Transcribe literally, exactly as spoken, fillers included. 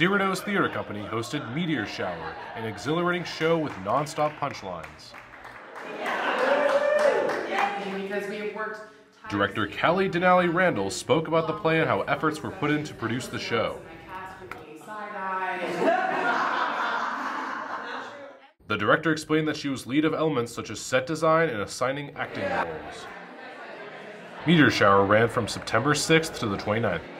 Cyrano's theater company hosted Meteor Shower, an exhilarating show with non-stop punchlines. Because we have worked Director Callie Denali Randall spoke about the play and how efforts were put in to produce the show. The director explained that she was lead of elements such as set design and assigning acting roles. Meteor Shower ran from September sixth to the twenty-ninth.